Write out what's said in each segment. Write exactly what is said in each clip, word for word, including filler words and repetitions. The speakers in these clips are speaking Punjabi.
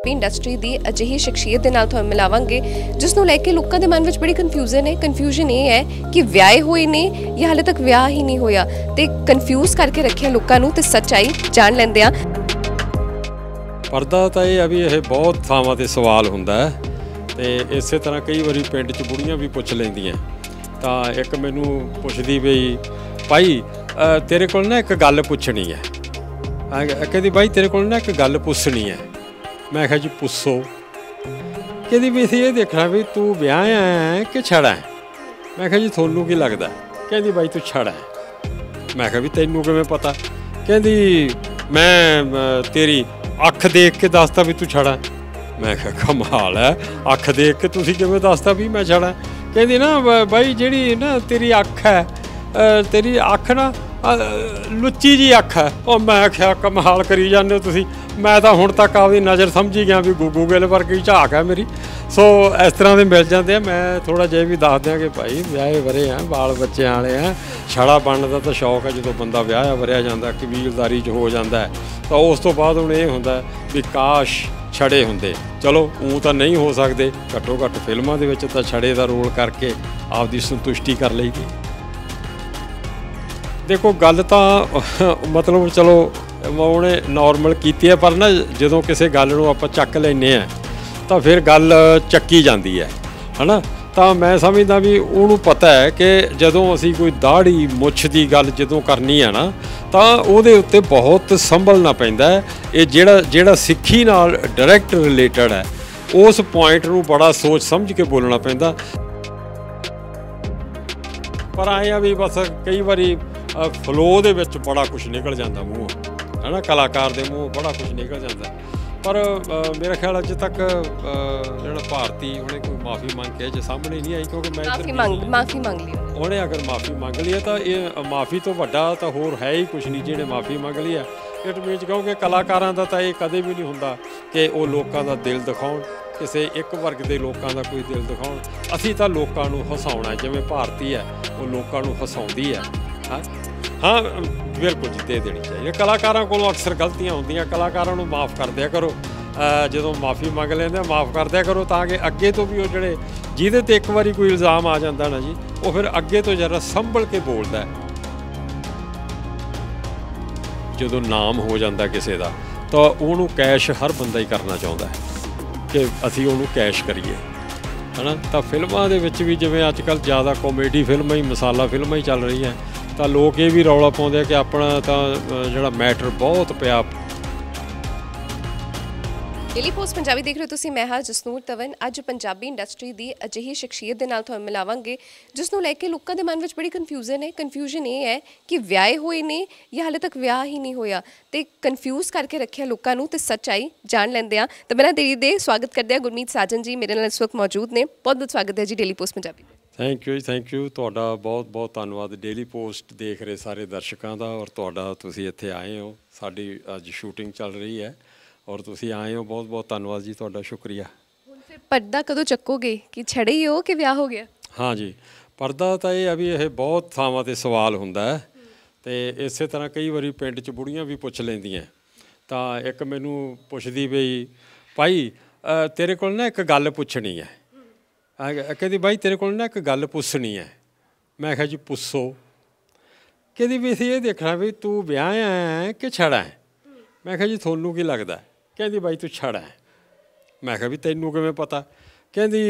पंजाबी इंडस्ट्री की अजिही शख्सियत के नाल तुहानूं मिलावांगे जिस नूं लैके लोकां दे मन विच बड़ी कन्फ्यूजन है। कन्फ्यूजन ये है कि विआहे हुए ने या हाले तक विआह ही नहीं होया, ते कन्फ्यूज करके रखिया लोकां नूं। ते सच्चाई जान लैंदे आ। परदा तो ये अभी यह बहुत थावां ते सवाल हुंदा है, ते इस तरह कई बारी पिंड च बुढ़ियां भी पुछ लैंदियां। तो एक मैनू पुछदी बई भाई तेरे कोल ना एक गल पुछनी है, कहती भाई तेरे कोल ना एक गल पुछनी है। मैं कहा जी पुछो। कहती भी इसे ये देखना भी तू ब्याह है कि छड़ा है। मैं कहा जी थोनू की लगता। कहती भाई तू छड़ा है। मैं कहा भी तैनू किवें पता। कहती मैं तेरी अख देख के दसदा भी तू छड़ा है। मैं कहा कमाल है, अख देख के तुसीं किवें दसदा भी मैं छड़ा है। कहती ना भाई जिहड़ी ना तेरी अख है, तेरी अख ना लुच्ची जी अख है। और मैं क्या कमाल करी जाते हो तुसीं। मैं तो हुण तक आपकी नज़र समझी गया भी गुगू गिल वर्गी झाक है मेरी। सो इस तरह के मिल जाते हैं। मैं थोड़ा जिहा भी दस दियाँ कि भाई विआहे वरे हैं, बाल बच्चे वाले हैं, छड़ा बनने का तो शौक है। जो बंदा विआहा वरिया जाता कबीलदारी च हो जाता है, तो उस तो बाद हुण ये हुंदा भी काश छड़े हुंदे। चलो ऊँ तो नहीं हो सकते, घट्टो घट्ट फिल्मां दे विच तां छड़े का रोल करके आपकी संतुष्टि कर लई दी। देखो गल तो मतलब चलो उन्हें नॉर्मल की है, पर ना जो किसी गल नूं आपां चक लैने आ तो फिर गल चक्की जाती है, है ना। तो मैं समझदा भी उन्होंने पता है कि जदों असी कोई दाढ़ी मुछ की गल जदों करनी है ना, तो उहदे उत्ते बहुत संभलना पैंदा है। ये जिहड़ा जिहड़ा सिक्खी नाल डायरैक्ट रिलेटेड है, उस पॉइंट नूं बड़ा सोच समझ के बोलना पैंदा। पर आए आ भी बस कई बारी फ्लो दे विच बड़ा कुछ निकल जाता मूँह, है ना, कलाकार दे मूँह बड़ा कुछ निकल जाता। पर मेरा ख्याल अज तक जो भारती उन्हें कोई माफ़ी मांग के अजे सामने नहीं आई, क्योंकि मैं माफ़ी मांग माफ़ी मांग ली उन्हें अगर माफ़ी मांग ली है तो ये माफ़ी तो वड्डा तो होर है ही कुछ नहीं जिन्हें माफ़ी मांग ली है। इट मीनस क्योंकि कलाकारां दा तां ये कदे भी नहीं हुंदा कि वो लोकां दा दिल दिखाउण, किसी एक वर्ग के लोगों का कोई दिल दिखाउण। असीं तां लोकां नूं हसाउणा, जिवें भारती है वो लोकां नूं हसाउंदी है। हाँ हाँ बिल्कुल जी, दे देनी चाहिए। कलाकारां कोलों अक्सर गलतियां होंदियां, कलाकारां नूं माफ़ कर दिया करो। जो माफ़ी मंग लेंदे माफ़ कर दिया करो, ताकि अगे तो भी वो जिहड़े जिहदे ते एक बारी कोई इल्ज़ाम आ जाता ना जी, वो फिर अगे तो जरा संभल के बोलता है। जो नाम हो जाता किसी का तो उन्होंने कैश हर बंदा ही करना चाहता है कि असी उन्होंने कैश करिए, है ना। तो फिल्मां दे विच भी जिवें अजकल ज़्यादा कॉमेडी फिल्मां ही मसाला फिल्मां ही चल रही हैं, तो लोग ये भी रौला पाउंदे कि अपना तो जिहड़ा मैटर बहुत पिया। डेली पोस्ट पंजाबी देख रहे हो तुसीं। मैं हां जसनूर तवन। अज पंजाबी इंडस्ट्री की अजिही शख्सियत के नाल तुहानूं मिलावांगे जिस नूं लैके लोकां दे मन विच बड़ी कन्फ्यूजन है। कन्फ्यूजन ये है कि विआहे हुए ने या हाले तक विआह ही नहीं होया, ते कन्फ्यूज करके रखिया लोकां नूं। ते सच्चाई जान लैंदे आ। तो बिना देरी दे स्वागत करदे आ गुरमीत साजन जी मेरे नाल इस वक्त मौजूद ने। बहुत बहुत स्वागत है जी daily post Punjabi. Thank you जी, थैंक यू। तुहाडा बहुत बहुत धन्नवाद डेली पोस्ट देख रहे सारे दर्शकों का, और तुहाडा तुसीं इत्थे आए हो। साडी अज शूटिंग चल रही है और तुसीं आए हो, बहुत बहुत धन्नवाद जी, तुहाडा शुक्रिया। हुण फिर पर्दा कदों चक्कोगे कि छड़े ही हो कि विआह हो गया? हाँ जी, पर्दा तो ये अभी यह बहुत थावां ते सवाल हुंदा है, ते इस तरह कई बारी पिंड च बुढ़ियां भी पुछ लैंदियां। तो एक मैनू पुछदी बई भाई तेरे कोल ना एक गल पुछनी है। कहती भाई तेरे कोल ना एक गल पुछनी है। मैं कहा जी पुछो। कहती भी इसे ये देखना भी तू ब्याह है कि छड़ा है। मैं कहा जी थोनू की लगता। कहती भाई तू छड़ा है। मैं कहा भी तैनू किवें पता। कहती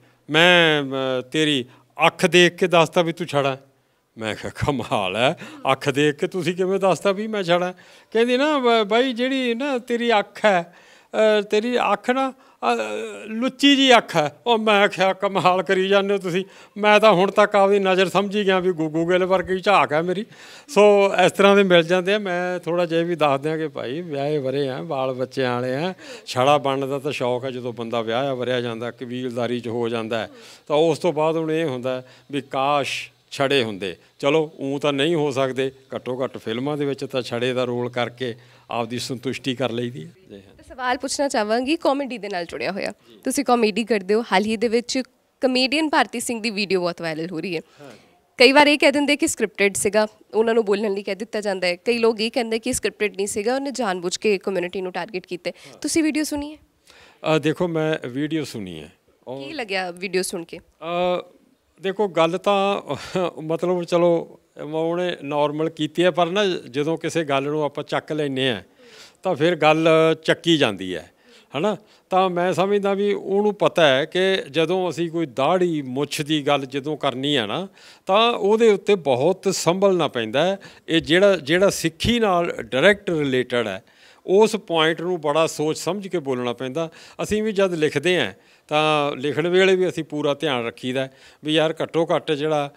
मैं तेरी अख देख के दसदा भी तू छड़ा है। मैं कहा कमाल है, अख देख के तुसीं किवें दसदा भी मैं छड़ा है। कहती ना भाई जिहड़ी ना तेरी अख है, तेरी अख ना लुच्ची जी अख है। और मैं क्या कमाल करी जाते हो तुसीं। मैं तो हुण तक आपकी नज़र समझी गया भी गुगू गिल वर्गी झाक है मेरी। सो इस तरह के मिल जाते हैं। मैं थोड़ा जिहा भी दस दियाँ कि भाई विआहे वरे हैं, बाल बच्चे वाले हैं, छड़ा बनने का तो शौक है। जो बंदा विआहा वरिया जाता कबीलदारी च हो जाता है, तो उस तो बाद हुण ये हुंदा भी काश छड़े हुंदे। चलो ऊँ तो नहीं हो सकते, घट्टो घट्ट फिल्मां दे विच तां छड़े का रोल करके आपकी संतुष्टि कर लई दी है। सवाल पूछना चाहांगी कॉमेडी दे नाल जुड़िया होया। तुसीं कॉमेडी करदे हो। हाल ही दे विच कमेडियन भारती सिंह की वीडियो बहुत वायरल हो रही है। कई बार ये कह देंगे कि स्क्रिप्टेड सीगा, उन्होंने बोलने लई कह दिता जाता है। कई लोग ये कहते कि स्क्रिप्टेड नहीं सीगा, उन्हें जानबूझ के कम्यूनिटी नूं टारगेट कीता। तुसीं वीडियो सुनी है? ਅ, ਦੇਖੋ ਮੈਂ ਵੀਡੀਓ ਸੁਣੀ ਹੈ ਕੀ ਲੱਗਿਆ ਵੀਡੀਓ ਸੁਣ ਕੇ? ਅ, ਦੇਖੋ ਗੱਲ ਤਾਂ ਮਤਲਬ ਚਲੋ ਉਹਨੇ ਨੋਰਮਲ ਕੀਤੀ ਹੈ, ਪਰ ਨਾ ਜਦੋਂ ਕਿਸੇ ਗੱਲ ਨੂੰ ਆਪਾਂ ਚੱਕ ਲੈਂਦੇ ਹਾਂ ਤਾਂ ਫਿਰ ਗੱਲ ਚੱਕੀ ਜਾਂਦੀ ਹੈ ਹੈ ਨਾ। ਤਾਂ ਮੈਂ ਸਮਝਦਾ ਵੀ ਉਹਨੂੰ ਪਤਾ ਹੈ ਕਿ ਜਦੋਂ ਅਸੀਂ ਕੋਈ ਦਾੜੀ ਮੁੱਛ ਦੀ ਗੱਲ ਜਦੋਂ ਕਰਨੀ ਹੈ ਨਾ ਤਾਂ ਉਹਦੇ ਉੱਤੇ ਬਹੁਤ ਸੰਭਲਣਾ ਪੈਂਦਾ ਹੈ। ਇਹ ਜਿਹੜਾ ਜਿਹੜਾ ਸਿੱਖੀ ਨਾਲ ਡਾਇਰੈਕਟ ਰਿਲੇਟਡ ਹੈ ਉਸ ਪੁਆਇੰਟ ਨੂੰ ਬੜਾ ਸੋਚ ਸਮਝ ਕੇ ਬੋਲਣਾ ਪੈਂਦਾ। ਅਸੀਂ ਵੀ ਜਦ ਲਿਖਦੇ ਹਾਂ ਤਾਂ ਲਿਖਣ ਵੇਲੇ ਵੀ ਅਸੀਂ ਪੂਰਾ ਧਿਆਨ ਰੱਖੀਦਾ ਵੀ ਯਾਰ ਘੱਟੋ ਘੱਟ ਜਿਹੜਾ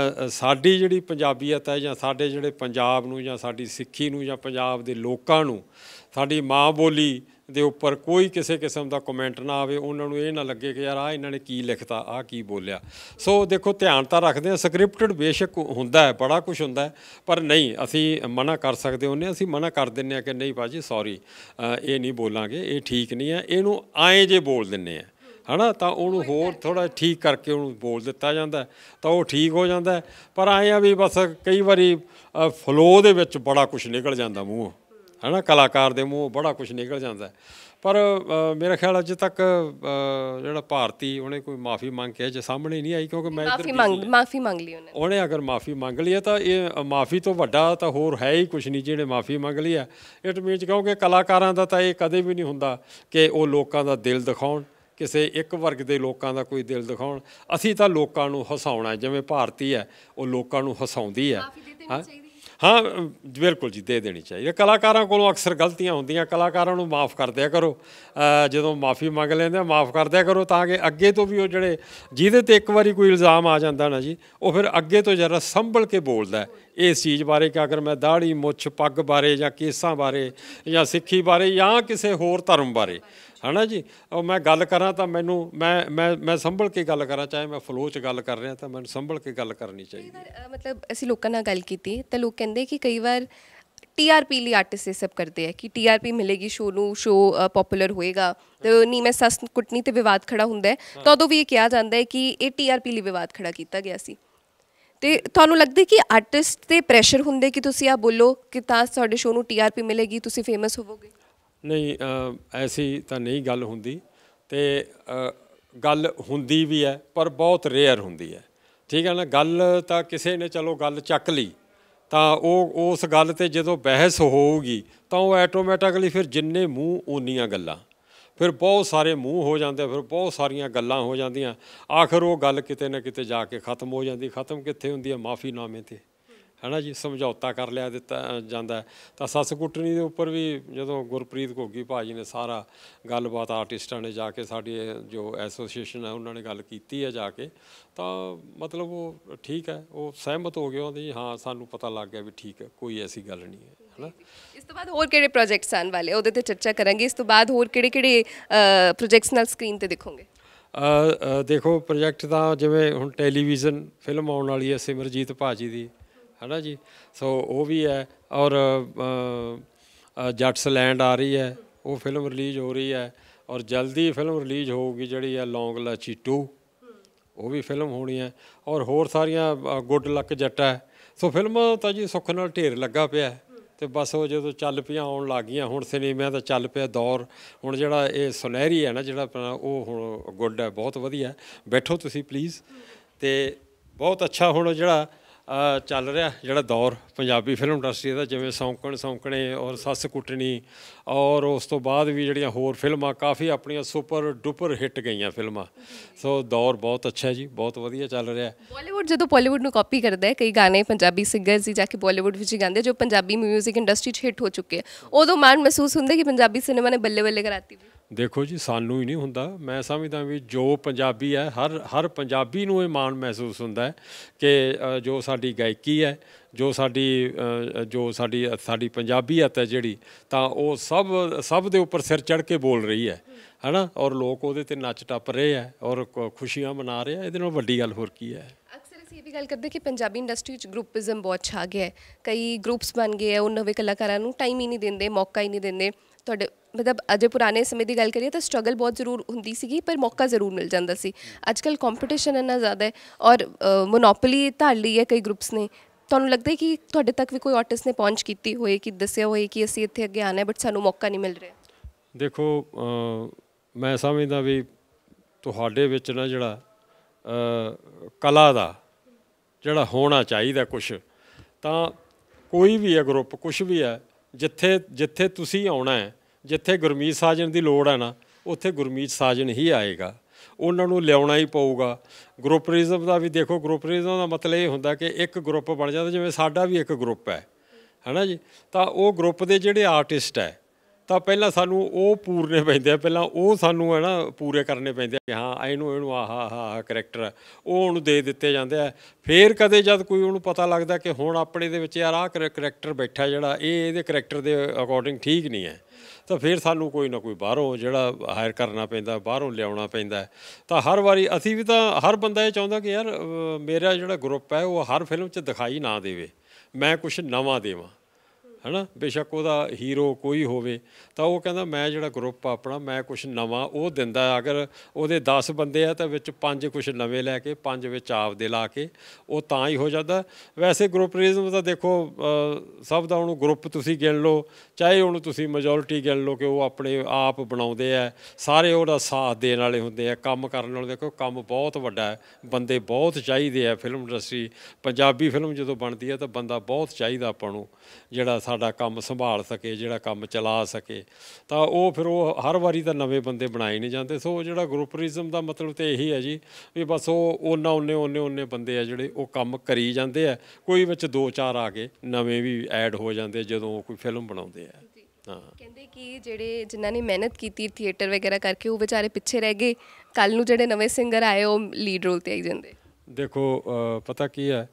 ਸਾਡੀ ਜਿਹੜੀ ਪੰਜਾਬੀਅਤ ਹੈ ਜਾਂ ਸਾਡੇ ਜਿਹੜੇ ਪੰਜਾਬ ਨੂੰ ਜਾਂ ਸਾਡੀ ਸਿੱਖੀ ਨੂੰ ਜਾਂ ਪੰਜਾਬ ਦੇ ਲੋਕਾਂ ਨੂੰ ਸਾਡੀ ਮਾਂ ਬੋਲੀ ਦੇ ਉੱਪਰ ਕੋਈ ਕਿਸੇ ਕਿਸਮ ਦਾ ਕਮੈਂਟ ਨਾ ਆਵੇ, ਉਹਨਾਂ ਨੂੰ ਇਹ ਨਾ ਲੱਗੇ ਕਿ ਯਾਰ ਆਹ ਇਹਨਾਂ ਨੇ ਕੀ ਲਿਖਤਾ, ਆਹ ਕੀ ਬੋਲਿਆ। ਸੋ ਦੇਖੋ ਧਿਆਨ ਤਾਂ ਰੱਖਦੇ ਹਾਂ, ਸਕ੍ਰਿਪਟਡ ਬੇਸ਼ੱਕ ਹੁੰਦਾ ਹੈ, ਬੜਾ ਕੁਛ ਹੁੰਦਾ ਹੈ, ਪਰ ਨਹੀਂ ਅਸੀਂ ਮਨਾ ਕਰ ਸਕਦੇ ਹੁੰਦੇ, ਅਸੀਂ ਮਨਾ ਕਰ ਦਿੰਦੇ ਹਾਂ ਕਿ ਨਹੀਂ ਭਾਅ ਜੀ ਸੌਰੀ ਇਹ ਨਹੀਂ ਬੋਲਾਂਗੇ, ਇਹ ਠੀਕ ਨਹੀਂ ਹੈ, ਇਹਨੂੰ ਆਏਂ ਜੇ ਬੋਲ ਦਿੰਦੇ ਹਾਂ ਹੈ ਨਾ। ਤਾਂ ਉਹਨੂੰ ਹੋਰ ਥੋੜ੍ਹਾ ਠੀਕ ਕਰਕੇ ਉਹਨੂੰ ਬੋਲ ਦਿੱਤਾ ਜਾਂਦਾ ਤਾਂ ਉਹ ਠੀਕ ਹੋ ਜਾਂਦਾ। ਪਰ ਆਏਂ ਆ ਵੀ ਬਸ ਕਈ ਵਾਰੀ ਫਲੋ ਦੇ ਵਿੱਚ ਬੜਾ ਕੁਛ ਨਿਕਲ ਜਾਂਦਾ ਮੂੰਹੋਂ ਹੈ ਨਾ, ਕਲਾਕਾਰ ਦੇ ਮੂੰਹੋਂ ਬੜਾ ਕੁਛ ਨਿਕਲ ਜਾਂਦਾ। ਪਰ ਮੇਰਾ ਖਿਆਲ ਅਜੇ ਤੱਕ ਜਿਹੜਾ ਭਾਰਤੀ ਉਹਨੇ ਕੋਈ ਮਾफ़ੀ ਮੰਗ ਕੇ ਜੇ ਸਾਹਮਣੇ ਨਹੀਂ ਆਈ, ਕਿਉਂਕਿ ਮੈਂ ਮਾਫੀ ਮੰਗ ਮਾਫੀ ਮੰਗ ਲਈ ਉਹਨੇ ਉਹਨੇ ਅਗਰ ਮਾफ़ੀ ਮੰਗ ਲਈ ਹੈ ਤਾਂ ਇਹ ਮਾफ़ੀ ਤੋਂ ਵੱਡਾ ਤਾਂ ਹੋਰ ਹੈ ਹੀ ਕੁਛ ਨਹੀਂ ਜਿਹਨੇ ਮਾफ़ੀ ਮੰਗ ਲਈ ਹੈ। ਇਟ ਮੀਨਸ ਕਿਉਂਕਿ ਕਲਾਕਾਰਾਂ ਦਾ ਤਾਂ ਇਹ ਕਦੇ ਵੀ ਨਹੀਂ ਹੁੰਦਾ ਕਿ ਉਹ ਲੋਕਾਂ ਦਾ ਦਿਲ ਦਿਖਾਉਣ, ਕਿਸੇ ਇੱਕ ਵਰਗ ਦੇ ਲੋਕਾਂ ਦਾ ਕੋਈ ਦਿਲ ਦਿਖਾਉਣ। ਅਸੀਂ ਤਾਂ ਲੋਕਾਂ ਨੂੰ ਹਸਾਉਣਾ, ਜਿਵੇਂ ਭਾਰਤੀ ਹੈ ਉਹ ਲੋਕਾਂ ਨੂੰ ਹਸਾਉਂਦੀ ਹੈ। ਹਾਂ ਹਾਂ ਬਿਲਕੁਲ ਜੀ, ਦੇ ਦੇਣੀ ਚਾਹੀਦੀ। ਕਲਾਕਾਰਾਂ ਕੋਲੋਂ ਅਕਸਰ ਗਲਤੀਆਂ ਹੁੰਦੀਆਂ, ਕਲਾਕਾਰਾਂ ਨੂੰ ਮਾफ़ ਕਰ ਦਿਆ ਕਰੋ, ਜਦੋਂ ਮਾफ़ੀ ਮੰਗ ਲੈਂਦੇ ਆ ਮਾफ़ ਕਰ ਦਿਆ ਕਰੋ ਤਾਂ ਕਿ ਅੱਗੇ ਤੋਂ ਵੀ ਉਹ ਜਿਹੜੇ ਜਿਹਦੇ 'ਤੇ ਇੱਕ ਵਾਰੀ ਕੋਈ ਇਲਜ਼ਾਮ ਆ ਜਾਂਦਾ ਨਾ ਜੀ ਉਹ ਫਿਰ ਅੱਗੇ ਤੋਂ ਜ਼ਰਾ ਸੰਭਲ ਕੇ ਬੋਲਦਾ ਇਸ ਚੀਜ਼ ਬਾਰੇ ਕਿ ਅਗਰ ਮੈਂ ਦਾੜੀ ਮੁੱਛ ਪੱਗ ਬਾਰੇ ਜਾਂ ਕੇਸਾਂ ਬਾਰੇ ਜਾਂ ਸਿੱਖੀ ਬਾਰੇ ਜਾਂ ਕਿਸੇ ਹੋਰ ਧਰਮ ਬਾਰੇ ਹੈ ਨਾ ਜੀ ਉਹ ਮੈਂ ਗੱਲ ਕਰਾਂ ਤਾਂ ਮੈਨੂੰ ਮੈਂ ਮੈਂ ਮੈਂ ਸੰਭਲ ਕੇ ਗੱਲ ਕਰਾਂ, ਚਾਹੇ ਮੈਂ ਫਲੋ 'ਚ ਗੱਲ ਕਰ ਰਿਹਾ ਤਾਂ ਮੈਨੂੰ ਸੰਭਲ ਕੇ ਗੱਲ ਕਰਨੀ ਚਾਹੀਦੀ। ਮਤਲਬ ਅਸੀਂ ਲੋਕਾਂ ਨਾਲ ਗੱਲ ਕੀਤੀ ਤਾਂ ਲੋਕ ਕਹਿੰਦੇ ਕਿ ਕਈ ਵਾਰ ਟੀ ਆਰ ਪੀ ਲਈ ਆਰਟਿਸਟ ਇਹ ਸਭ ਕਰਦੇ ਹੈ ਕਿ ਟੀ ਆਰ ਪੀ ਮਿਲੇਗੀ ਸ਼ੋਅ ਨੂੰ, ਸ਼ੋਅ ਪੋਪੂਲਰ ਹੋਏਗਾ ਤੇ ਨੀ ਮੈਂ ਸੱਸ ਕੁੱਟਣੀ 'ਤੇ ਵਿਵਾਦ ਖੜਾ ਹੁੰਦਾ ਹੈ ਤਾਂ ਉਦੋਂ ਵੀ ਇਹ ਕਿਹਾ ਜਾਂਦਾ ਹੈ ਕਿ ਇਹ ਟੀ ਆਰ ਪੀ ਲਈ ਵਿਵਾਦ ਖੜਾ ਕੀਤਾ ਗਿਆ ਸੀ। ਅਤੇ ਤੁਹਾਨੂੰ ਲੱਗਦਾ ਕਿ ਆਰਟਿਸਟ 'ਤੇ ਪ੍ਰੈਸ਼ਰ ਹੁੰਦੇ ਕਿ ਤੁਸੀਂ ਆਹ ਬੋਲੋ ਕਿ ਤਾਂ ਤੁਹਾਡੇ ਸ਼ੋਅ ਨੂੰ ਟੀ ਆਰ ਪੀ ਮਿਲੇਗੀ, ਤੁਸੀਂ ਫੇਮਸ ਹੋਵੋਗੇ? ਨਹੀਂ, ਐਸੀ ਤਾਂ ਨਹੀਂ ਗੱਲ ਹੁੰਦੀ ਅਤੇ ਗੱਲ ਹੁੰਦੀ ਵੀ ਹੈ ਪਰ ਬਹੁਤ ਰੇਅਰ ਹੁੰਦੀ ਹੈ, ਠੀਕ ਹੈ ਨਾ। ਗੱਲ ਤਾਂ ਕਿਸੇ ਨੇ ਚਲੋ ਗੱਲ ਚੱਕ ਲਈ ਤਾਂ ਉਹ ਉਸ ਗੱਲ 'ਤੇ ਜਦੋਂ ਬਹਿਸ ਹੋਊਗੀ ਤਾਂ ਉਹ ਐਟੋਮੈਟਿਕਲੀ ਫਿਰ ਜਿੰਨੇ ਮੂੰਹ ਓਨੀਆਂ ਗੱਲਾਂ, ਫਿਰ ਬਹੁਤ ਸਾਰੇ ਮੂੰਹ ਹੋ ਜਾਂਦੇ, ਫਿਰ ਬਹੁਤ ਸਾਰੀਆਂ ਗੱਲਾਂ ਹੋ ਜਾਂਦੀਆਂ, ਆਖਰ ਉਹ ਗੱਲ ਕਿਤੇ ਨਾ ਕਿਤੇ ਜਾ ਕੇ ਖ਼ਤਮ ਹੋ ਜਾਂਦੀ। ਖ਼ਤਮ ਕਿੱਥੇ ਹੁੰਦੀ ਹੈ? ਮਾਫ਼ੀਨਾਮੇ 'ਤੇ ਹੈ ਨਾ ਜੀ, ਸਮਝੌਤਾ ਕਰ ਲਿਆ ਦਿੱਤਾ ਜਾਂਦਾ। ਤਾਂ ਸੱਸ ਕੁੱਟਣੀ ਦੇ ਉੱਪਰ ਵੀ ਜਦੋਂ ਗੁਰਪ੍ਰੀਤ ਘੋਗੀ ਭਾਜੀ ਨੇ ਸਾਰਾ ਗੱਲਬਾਤ ਆਰਟਿਸਟਾਂ ਨੇ ਜਾ ਕੇ ਸਾਡੀ ਜੋ ਐਸੋਸੀਏਸ਼ਨ ਹੈ ਉਹਨਾਂ ਨੇ ਗੱਲ ਕੀਤੀ ਹੈ ਜਾ ਕੇ, ਤਾਂ ਮਤਲਬ ਉਹ ਠੀਕ ਹੈ, ਉਹ ਸਹਿਮਤ ਹੋ ਗਏ ਉਹਦੇ ਜੀ, ਹਾਂ ਸਾਨੂੰ ਪਤਾ ਲੱਗ ਗਿਆ ਵੀ ਠੀਕ ਹੈ, ਕੋਈ ਐਸੀ ਗੱਲ ਨਹੀਂ ਹੈ ਹੈ ਨਾ। ਇਸ ਤੋਂ ਬਾਅਦ ਹੋਰ ਕਿਹੜੇ ਪ੍ਰੋਜੈਕਟਸ ਆਉਣ ਵਾਲੇ ਉਹਦੇ 'ਤੇ ਚਰਚਾ ਕਰਾਂਗੇ। ਇਸ ਤੋਂ ਬਾਅਦ ਹੋਰ ਕਿਹੜੇ ਕਿਹੜੇ ਪ੍ਰੋਜੈਕਟਸ ਨਾਲ ਸਕਰੀਨ 'ਤੇ ਦੇਖੋਗੇ? ਦੇਖੋ ਪ੍ਰੋਜੈਕਟ ਤਾਂ ਜਿਵੇਂ ਹੁਣ ਟੈਲੀਵਿਜ਼ਨ ਫਿਲਮ ਆਉਣ ਵਾਲੀ ਹੈ ਸਿਮਰਜੀਤ ਭਾਜੀ ਦੀ ਹੈ ਨਾ ਜੀ, ਸੋ ਉਹ ਵੀ ਹੈ। ਔਰ ਜੱਟਸ ਲੈਂਡ ਆ ਰਹੀ ਹੈ, ਉਹ ਫਿਲਮ ਰਿਲੀਜ਼ ਹੋ ਰਹੀ ਹੈ। ਔਰ ਜਲਦੀ ਫਿਲਮ ਰਿਲੀਜ਼ ਹੋਊਗੀ ਜਿਹੜੀ ਹੈ ਲੌਂਗ ਲਾਚੀ ਟੂ, ਉਹ ਵੀ ਫਿਲਮ ਹੋਣੀ ਹੈ। ਔਰ ਹੋਰ ਸਾਰੀਆਂ ਗੁੱਡ ਲੱਕ ਜੱਟ ਹੈ। ਸੋ ਫਿਲਮਾਂ ਤਾਂ ਜੀ ਸੁੱਖ ਨਾਲ ਢੇਰ ਲੱਗਾ ਪਿਆ ਅਤੇ ਬਸ ਉਹ ਜਦੋਂ ਚੱਲ ਪਈਆਂ ਆਉਣ ਲੱਗ ਗਈਆਂ। ਹੁਣ ਸਿਨੇਮਿਆਂ ਦਾ ਚੱਲ ਪਿਆ ਦੌਰ, ਹੁਣ ਜਿਹੜਾ ਇਹ ਸੁਨਹਿਰੀ ਹੈ ਨਾ ਜਿਹੜਾ ਆਪਣਾ ਉਹ ਹੁਣ ਗੁੱਡ ਹੈ, ਬਹੁਤ ਵਧੀਆ। ਬੈਠੋ ਤੁਸੀਂ ਪਲੀਜ਼। ਅਤੇ ਬਹੁਤ ਅੱਛਾ ਹੁਣ ਜਿਹੜਾ ਚੱਲ ਰਿਹਾ ਜਿਹੜਾ ਦੌਰ ਪੰਜਾਬੀ ਫਿਲਮ ਇੰਡਸਟਰੀ ਦਾ, ਜਿਵੇਂ ਸੌਂਕਣ ਸੌਂਕਣੇ ਔਰ ਸੱਸ ਕੁੱਟਣੀ, ਔਰ ਉਸ ਤੋਂ ਬਾਅਦ ਵੀ ਜਿਹੜੀਆਂ ਹੋਰ ਫਿਲਮਾਂ ਕਾਫੀ ਆਪਣੀਆਂ ਸੁਪਰ ਡੁਪਰ ਹਿੱਟ ਗਈਆਂ ਫਿਲਮਾਂ। ਸੋ ਦੌਰ ਬਹੁਤ ਅੱਛਾ ਜੀ, ਬਹੁਤ ਵਧੀਆ ਚੱਲ ਰਿਹਾ। ਬਾਲੀਵੁੱਡ ਜਦੋਂ ਬਾਲੀਵੁੱਡ ਨੂੰ ਕਾਪੀ ਕਰਦਾ ਹੈ, ਕਈ ਗਾਣੇ ਪੰਜਾਬੀ ਸਿੰਗਰਸ ਹੀ ਜਾ ਕੇ ਬਾਲੀਵੁੱਡ ਵਿੱਚ ਹੀ ਗਾਉਂਦੇ ਜੋ ਪੰਜਾਬੀ ਮਿਊਜ਼ਿਕ ਇੰਡਸਟਰੀ 'ਚ ਹਿੱਟ ਹੋ ਚੁੱਕੇ, ਉਦੋਂ ਮਾਣ ਮਹਿਸੂਸ ਹੁੰਦਾ ਕਿ ਪੰਜਾਬੀ ਸਿਨੇਮਾ ਨੇ ਬੱਲੇ ਬੱਲੇ ਕਰਾਤੀ? ਦੇਖੋ ਜੀ ਸਾਨੂੰ ਹੀ ਨਹੀਂ ਹੁੰਦਾ, ਮੈਂ ਸਮਝਦਾ ਵੀ ਜੋ ਪੰਜਾਬੀ ਹੈ ਹਰ ਹਰ ਪੰਜਾਬੀ ਨੂੰ ਇਹ ਮਾਣ ਮਹਿਸੂਸ ਹੁੰਦਾ ਹੈ ਕਿ ਜੋ ਸਾਡੀ ਗਾਇਕੀ ਹੈ, ਜੋ ਸਾਡੀ ਜੋ ਸਾਡੀ ਸਾਡੀ ਪੰਜਾਬੀਅਤ ਹੈ ਜਿਹੜੀ, ਤਾਂ ਉਹ ਸਭ ਸਭ ਦੇ ਉੱਪਰ ਸਿਰ ਚੜ੍ਹ ਕੇ ਬੋਲ ਰਹੀ ਹੈ ਹੈ ਨਾ। ਔਰ ਲੋਕ ਉਹਦੇ 'ਤੇ ਨੱਚ ਟੱਪ ਰਹੇ ਹੈ ਔਰ ਖੁਸ਼ੀਆਂ ਮਨਾ ਰਹੇ ਆ, ਇਹਦੇ ਨਾਲ ਵੱਡੀ ਗੱਲ ਹੋਰ ਕੀ ਹੈ। ਅਕਸਰ ਅਸੀਂ ਇਹ ਵੀ ਗੱਲ ਕਰਦੇ ਕਿ ਪੰਜਾਬੀ ਇੰਡਸਟਰੀ 'ਚ ਗਰੁੱਪਿਜ਼ਮ ਬਹੁਤ ਛਾ ਗਿਆ ਹੈ, ਕਈ ਗਰੁੱਪਸ ਬਣ ਗਏ ਹੈ, ਉਹ ਨਵੇਂ ਕਲਾਕਾਰਾਂ ਨੂੰ ਟਾਈਮ ਹੀ ਨਹੀਂ ਦਿੰਦੇ, ਮੌਕਾ ਹੀ ਨਹੀਂ ਦਿੰਦੇ। ਤੁਹਾਡੇ ਮਤਲਬ ਅਜੇ ਪੁਰਾਣੇ ਸਮੇਂ ਦੀ ਗੱਲ ਕਰੀਏ ਤਾਂ ਸਟਰਗਲ ਬਹੁਤ ਜ਼ਰੂਰ ਹੁੰਦੀ ਸੀਗੀ ਪਰ ਮੌਕਾ ਜ਼ਰੂਰ ਮਿਲ ਜਾਂਦਾ ਸੀ। ਅੱਜ ਕੱਲ੍ਹ ਕੰਪੀਟੀਸ਼ਨ ਇੰਨਾ ਜ਼ਿਆਦਾ ਹੈ ਔਰ ਮੋਨੋਪੋਲੀ ਧਾਰ ਲਈ ਹੈ ਕਈ ਗਰੁੱਪਸ ਨੇ। ਤੁਹਾਨੂੰ ਲੱਗਦਾ ਹੈ ਕਿ ਤੁਹਾਡੇ ਤੱਕ ਵੀ ਕੋਈ ਆਰਟਿਸਟ ਨੇ ਪਹੁੰਚ ਕੀਤੀ ਹੋਏ ਕਿ ਦੱਸਿਆ ਹੋਏ ਕਿ ਅਸੀਂ ਇੱਥੇ ਅੱਗੇ ਆਉਣਾ ਬਟ ਸਾਨੂੰ ਮੌਕਾ ਨਹੀਂ ਮਿਲ ਰਿਹਾ? ਦੇਖੋ ਮੈਂ ਸਮਝਦਾ ਵੀ ਤੁਹਾਡੇ ਵਿੱਚ ਨਾ ਜਿਹੜਾ ਅ, ਕਲਾ ਦਾ ਜਿਹੜਾ ਹੋਣਾ ਚਾਹੀਦਾ ਕੁਛ, ਤਾਂ ਕੋਈ ਵੀ ਹੈ ਗਰੁੱਪ, ਕੁਛ ਵੀ ਹੈ, ਜਿੱਥੇ ਜਿੱਥੇ ਤੁਸੀਂ ਆਉਣਾ ਹੈ, ਜਿੱਥੇ ਗੁਰਮੀਤ ਸਾਜਨ ਦੀ ਲੋੜ ਹੈ ਨਾ, ਉੱਥੇ ਗੁਰਮੀਤ ਸਾਜਨ ਹੀ ਆਏਗਾ। ਉਹਨਾਂ ਨੂੰ ਲਿਆਉਣਾ ਹੀ ਪਊਗਾ। ਗਰੁੱਪਰਿਜ਼ਮ ਦਾ ਵੀ ਦੇਖੋ, ਗਰੁੱਪਰਿਜ਼ਮ ਦਾ ਮਤਲਬ ਇਹ ਹੁੰਦਾ ਕਿ ਇੱਕ ਗਰੁੱਪ ਬਣ ਜਾਂਦਾ, ਜਿਵੇਂ ਸਾਡਾ ਵੀ ਇੱਕ ਗਰੁੱਪ ਹੈ ਹੈ ਨਾ ਜੀ। ਤਾਂ ਉਹ ਗਰੁੱਪ ਦੇ ਜਿਹੜੇ ਆਰਟਿਸਟ ਹੈ, ਤਾਂ ਪਹਿਲਾਂ ਸਾਨੂੰ ਉਹ ਪੂਰਨੇ ਪੈਂਦੇ ਆ, ਪਹਿਲਾਂ ਉਹ ਸਾਨੂੰ ਹੈ ਨਾ ਪੂਰੇ ਕਰਨੇ ਪੈਂਦੇ ਆ ਕਿ ਹਾਂ ਇਹਨੂੰ ਇਹਨੂੰ ਆਹ ਆਹ ਆਹ ਕਰੈਕਟਰ ਹੈ, ਉਹ ਉਹਨੂੰ ਦੇ ਦਿੱਤੇ ਜਾਂਦੇ ਆ। ਫਿਰ ਕਦੇ ਜਦ ਕੋਈ ਉਹਨੂੰ ਪਤਾ ਲੱਗਦਾ ਕਿ ਹੁਣ ਆਪਣੇ ਦੇ ਵਿੱਚ ਯਾਰ ਆਹ ਕਰੈਕਟਰ ਬੈਠਾ ਜਿਹੜਾ ਇਹ ਇਹਦੇ ਕਰੈਕਟਰ ਦੇ ਅਕੋਰਡਿੰਗ ਠੀਕ ਨਹੀਂ ਹੈ, ਤਾਂ ਫਿਰ ਸਾਨੂੰ ਕੋਈ ਨਾ ਕੋਈ ਬਾਹਰੋਂ ਜਿਹੜਾ ਹਾਇਰ ਕਰਨਾ ਪੈਂਦਾ, ਬਾਹਰੋਂ ਲਿਆਉਣਾ ਪੈਂਦਾ। ਤਾਂ ਹਰ ਵਾਰੀ ਅਸੀਂ ਵੀ ਤਾਂ ਹਰ ਬੰਦਾ ਇਹ ਚਾਹੁੰਦਾ ਕਿ ਯਾਰ ਮੇਰਾ ਜਿਹੜਾ ਗਰੁੱਪ ਹੈ ਉਹ ਹਰ ਫਿਲਮ 'ਚ ਦਿਖਾਈ ਨਾ ਦੇਵੇ, ਮੈਂ ਕੁਛ ਨਵਾਂ ਦੇਵਾਂ ਹੈ ਨਾ। ਬੇਸ਼ੱਕ ਉਹਦਾ ਹੀਰੋ ਕੋਈ ਹੋਵੇ, ਤਾਂ ਉਹ ਕਹਿੰਦਾ ਮੈਂ ਜਿਹੜਾ ਗਰੁੱਪ ਆ ਆਪਣਾ, ਮੈਂ ਕੁਛ ਨਵਾਂ ਉਹ ਦਿੰਦਾ। ਅਗਰ ਉਹਦੇ ਦਸ ਬੰਦੇ ਆ ਤਾਂ ਵਿੱਚ ਪੰਜ ਕੁਛ ਨਵੇਂ ਲੈ ਕੇ, ਪੰਜ ਵਿੱਚ ਆਪਦੇ ਲਾ ਕੇ, ਉਹ ਤਾਂ ਹੀ ਹੋ ਜਾਂਦਾ। ਵੈਸੇ ਗਰੁੱਪਰਿਜ਼ਮ ਤਾਂ ਦੇਖੋ ਸਭ ਦਾ, ਉਹਨੂੰ ਗਰੁੱਪ ਤੁਸੀਂ ਗਿਣ ਲਓ, ਚਾਹੇ ਉਹਨੂੰ ਤੁਸੀਂ ਮੈਜੋਰਿਟੀ ਗਿਣ ਲਓ ਕਿ ਉਹ ਆਪਣੇ ਆਪ ਬਣਾਉਂਦੇ ਆ, ਸਾਰੇ ਉਹਦਾ ਸਾਥ ਦੇਣ ਵਾਲੇ ਹੁੰਦੇ ਆ, ਕੰਮ ਕਰਨ ਵਾਲੇ। ਦੇਖੋ ਕੰਮ ਬਹੁਤ ਵੱਡਾ ਹੈ, ਬੰਦੇ ਬਹੁਤ ਚਾਹੀਦੇ ਆ। ਫਿਲਮ ਇੰਡਸਟਰੀ, ਪੰਜਾਬੀ ਫਿਲਮ ਜਦੋਂ ਬਣਦੀ ਹੈ ਤਾਂ ਬੰਦਾ ਬਹੁਤ ਚਾਹੀਦਾ ਆਪਾਂ ਨੂੰ, ਜਿਹੜਾ ਸਾਡਾ ਕੰਮ ਸੰਭਾਲ ਸਕੇ, ਜਿਹੜਾ ਕੰਮ ਚਲਾ ਸਕੇ। ਤਾਂ ਉਹ ਫਿਰ ਉਹ ਹਰ ਵਾਰੀ ਤਾਂ ਨਵੇਂ ਬੰਦੇ ਬਣਾਏ ਨਹੀਂ ਜਾਂਦੇ। ਸੋ ਜਿਹੜਾ ਗਰੁੱਪਰਿਜ਼ਮ ਦਾ ਮਤਲਬ ਤਾਂ ਇਹੀ ਹੈ ਜੀ ਵੀ ਬਸ ਉਹ ਉਹਨਾਂ ਉਹਨੇ ਉਹਨੇ ਉਹਨੇ ਬੰਦੇ ਆ ਜਿਹੜੇ ਉਹ ਕੰਮ ਕਰੀ ਜਾਂਦੇ ਆ, ਕੋਈ ਵਿੱਚ ਦੋ ਚਾਰ ਆ ਕੇ ਨਵੇਂ ਵੀ ਐਡ ਹੋ ਜਾਂਦੇ ਜਦੋਂ ਉਹ ਕੋਈ ਫਿਲਮ ਬਣਾਉਂਦੇ ਆ। ਹਾਂ, ਕਹਿੰਦੇ ਕਿ ਜਿਹੜੇ ਜਿਨ੍ਹਾਂ ਨੇ ਮਿਹਨਤ ਕੀਤੀ ਥੀਏਟਰ ਵਗੈਰਾ ਕਰਕੇ, ਉਹ ਵਿਚਾਰੇ ਪਿੱਛੇ ਰਹਿ ਗਏ, ਕੱਲ੍ਹ ਨੂੰ ਜਿਹੜੇ ਨਵੇਂ ਸਿੰਗਰ ਆਏ ਉਹ ਲੀਡ ਰੋਲ 'ਤੇ ਆਈ ਜਾਂਦੇ। ਦੇਖੋ ਪਤਾ ਕੀ ਹੈ,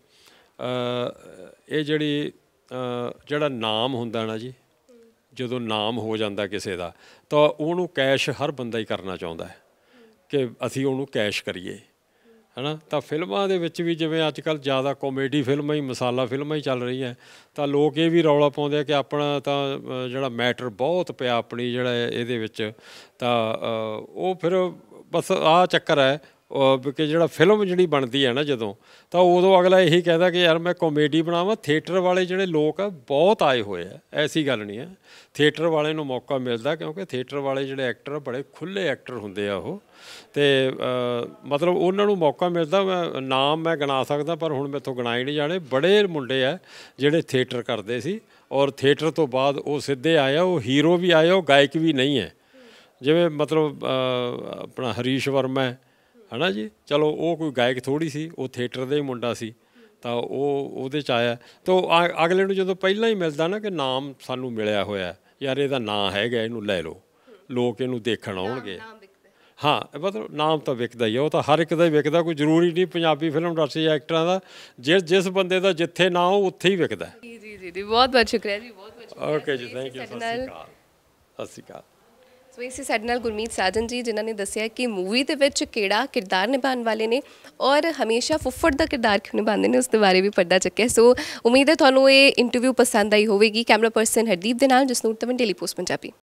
ਇਹ ਜਿਹੜੀ ਜਿਹੜਾ ਨਾਮ ਹੁੰਦਾ ਨਾ ਜੀ, ਜਦੋਂ ਨਾਮ ਹੋ ਜਾਂਦਾ ਕਿਸੇ ਦਾ, ਤਾਂ ਉਹਨੂੰ ਕੈਸ਼ ਹਰ ਬੰਦਾ ਹੀ ਕਰਨਾ ਚਾਹੁੰਦਾ ਹੈ ਕਿ ਅਸੀਂ ਉਹਨੂੰ ਕੈਸ਼ ਕਰੀਏ, ਹੈ ਨਾ। ਤਾਂ ਫਿਲਮਾਂ ਦੇ ਵਿੱਚ ਵੀ ਜਿਵੇਂ ਅੱਜ ਕੱਲ੍ਹ ਜ਼ਿਆਦਾ ਕਾਮੇਡੀ ਫਿਲਮਾਂ ਹੀ, ਮਸਾਲਾ ਫਿਲਮਾਂ ਹੀ ਚੱਲ ਰਹੀਆਂ, ਤਾਂ ਲੋਕ ਇਹ ਵੀ ਰੌਲਾ ਪਾਉਂਦੇ ਆ ਕਿ ਆਪਣਾ ਤਾਂ ਜਿਹੜਾ ਮੈਟਰ ਬਹੁਤ ਪਿਆ ਆਪਣੀ ਜਿਹੜਾ ਇਹਦੇ ਵਿੱਚ, ਤਾਂ ਉਹ ਫਿਰ ਬਸ ਆਹ ਚੱਕਰ ਹੈ ਕਿ ਜਿਹੜਾ ਫਿਲਮ ਜਿਹੜੀ ਬਣਦੀ ਹੈ ਨਾ ਜਦੋਂ, ਤਾਂ ਉਦੋਂ ਅਗਲਾ ਇਹੀ ਕਹਿੰਦਾ ਕਿ ਯਾਰ ਮੈਂ ਕਾਮੇਡੀ ਬਣਾਵਾਂ। ਥੀਏਟਰ ਵਾਲੇ ਜਿਹੜੇ ਲੋਕ ਆ ਬਹੁਤ ਆਏ ਹੋਏ ਆ, ਐਸੀ ਗੱਲ ਨਹੀਂ ਹੈ। ਥੀਏਟਰ ਵਾਲੇ ਨੂੰ ਮੌਕਾ ਮਿਲਦਾ ਕਿਉਂਕਿ ਥੀਏਟਰ ਵਾਲੇ ਜਿਹੜੇ ਐਕਟਰ ਬੜੇ ਖੁੱਲ੍ਹੇ ਐਕਟਰ ਹੁੰਦੇ ਆ ਉਹ, ਅਤੇ ਮਤਲਬ ਉਹਨਾਂ ਨੂੰ ਮੌਕਾ ਮਿਲਦਾ। ਮੈਂ ਨਾਮ ਮੈਂ ਗਿਣਾ ਸਕਦਾ, ਪਰ ਹੁਣ ਮੈਥੋਂ ਗਿਣਾਏ ਨਹੀਂ ਜਾਣੇ। ਬੜੇ ਮੁੰਡੇ ਆ ਜਿਹੜੇ ਥੀਏਟਰ ਕਰਦੇ ਸੀ, ਔਰ ਥੀਏਟਰ ਤੋਂ ਬਾਅਦ ਉਹ ਸਿੱਧੇ ਆਏ ਆ, ਉਹ ਹੀਰੋ ਵੀ ਆਏ, ਉਹ ਗਾਇਕ ਵੀ ਨਹੀਂ ਹੈ। ਜਿਵੇਂ ਮਤਲਬ ਆਪਣਾ ਹਰੀਸ਼ ਵਰਮਾ ਹੈ ਹੈ ਨਾ ਜੀ, ਚਲੋ ਉਹ ਕੋਈ ਗਾਇਕ ਥੋੜ੍ਹੀ ਸੀ, ਉਹ ਥੀਏਟਰ ਦਾ ਹੀ ਮੁੰਡਾ ਸੀ, ਤਾਂ ਉਹ ਉਹਦੇ 'ਚ ਆਇਆ। ਤਾਂ ਅਗਲੇ ਨੂੰ ਜਦੋਂ ਪਹਿਲਾਂ ਹੀ ਮਿਲਦਾ ਨਾ ਕਿ ਨਾਮ ਸਾਨੂੰ ਮਿਲਿਆ ਹੋਇਆ, ਯਾਰ ਇਹਦਾ ਨਾਂ ਹੈਗਾ, ਇਹਨੂੰ ਲੈ ਲਓ, ਲੋਕ ਇਹਨੂੰ ਦੇਖਣ ਆਉਣਗੇ। ਹਾਂ, ਮਤਲਬ ਨਾਮ ਤਾਂ ਵਿਕਦਾ ਹੀ ਆ, ਉਹ ਤਾਂ ਹਰ ਇੱਕ ਦਾ ਹੀ ਵਿਕਦਾ, ਕੋਈ ਜ਼ਰੂਰੀ ਨਹੀਂ ਪੰਜਾਬੀ ਫਿਲਮ ਇੰਡਸਟਰੀ ਐਕਟਰਾਂ ਦਾ। ਜਿਸ ਜਿਸ ਬੰਦੇ ਦਾ ਜਿੱਥੇ ਨਾਂ ਉਹ ਉੱਥੇ ਹੀ ਵਿਕਦਾ। ਜੀ ਜੀ ਜੀ ਬਹੁਤ ਬਹੁਤ ਸ਼ੁਕਰੀਆ ਜੀ, ਬਹੁਤ ਬਹੁਤ ਸ਼ੁਕਰੀਆ। ਓਕੇ ਜੀ, ਥੈਂਕ ਯੂ। ਸਤਿ ਸ਼੍ਰੀ ਅਕਾਲ। ਸਤਿ ਸ਼੍ਰੀ ਅਕਾਲ। ਸੋ ਇਸੇ ਸਾਡੇ ਨਾਲ ਗੁਰਮੀਤ ਸਾਜਨ ਜੀ, ਜਿਨ੍ਹਾਂ ਨੇ ਦੱਸਿਆ ਕਿ ਮੂਵੀ ਦੇ ਵਿੱਚ ਕਿਹੜਾ ਕਿਰਦਾਰ ਨਿਭਾਉਣ ਵਾਲੇ ਨੇ ਔਰ ਹਮੇਸ਼ਾ ਫੁੱਫੜ ਦਾ ਕਿਰਦਾਰ ਕਿਉਂ ਨਿਭਾਉਂਦੇ ਨੇ, ਉਸ ਦੇ ਬਾਰੇ ਵੀ ਪੜ੍ਹਦਾ ਚੱਕਿਆ। ਸੋ ਉਮੀਦ ਹੈ ਤੁਹਾਨੂੰ ਇਹ ਇੰਟਰਵਿਊ ਪਸੰਦ ਆਈ ਹੋਵੇਗੀ। ਕੈਮਰਾ ਪਰਸਨ ਹਰਦੀਪ ਦੇ ਨਾਲ ਜਸਨੂਰ ਤਵਨ, ਡੇਲੀ ਪੋਸਟ ਪੰਜਾਬੀ।